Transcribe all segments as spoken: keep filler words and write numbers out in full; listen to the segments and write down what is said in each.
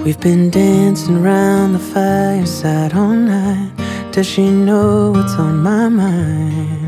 We've been dancing around the fireside all night. Does she know what's on my mind?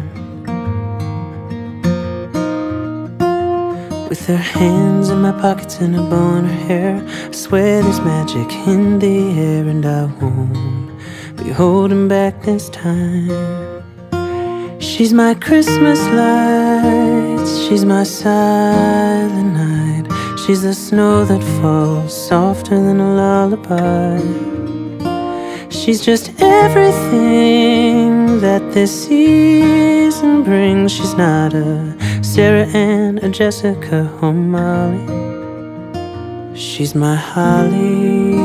With her hands in my pockets and a bow in her hair, I swear there's magic in the air, and I won't be holding back this time. She's my Christmas lights, she's my silent night. She's the snow that falls softer than a lullaby. She's just everything that this season brings. She's not a Sarah Ann, a Jessica, or Molly. She's my Holly.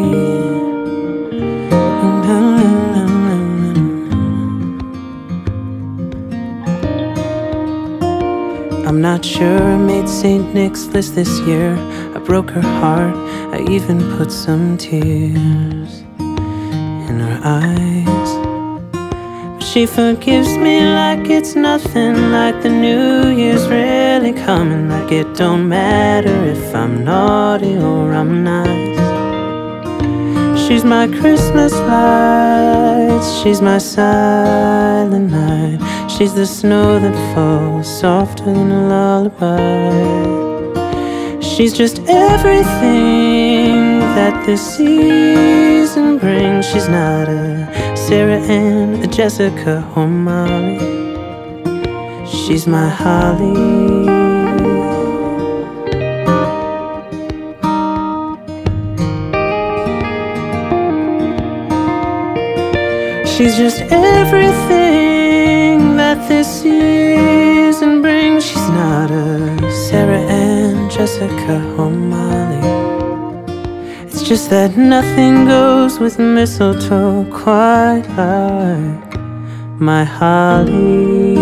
I'm not sure I made Saint Nick's list this year. I broke her heart, I even put some tears in her eyes. But she forgives me like it's nothing, like the New Year's really coming, like it don't matter if I'm naughty or I'm nice. She's my Christmas lights, she's my silent night. She's the snow that falls softer than a lullaby. She's just everything that this season brings. She's not a Sarah Ann, a Jessica, or Molly. She's my Holly. She's just everything that this season brings. She's not a Sarah Ann, Jessica, or Molly. It's just that nothing goes with mistletoe quite like my Holly.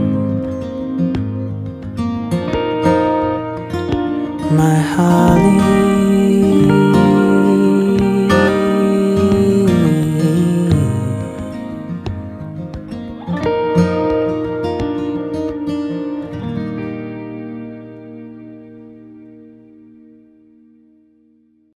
My Holly.